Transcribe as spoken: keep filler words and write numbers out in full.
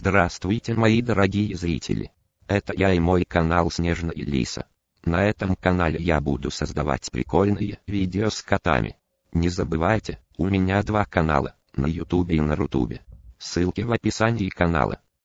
Здравствуйте, мои дорогие зрители! Это я и мой канал Снежная Лиса. На этом канале я буду создавать прикольные видео с котами. Не забывайте, у меня два канала, на ютубе и на рутубе. Ссылки в описании канала.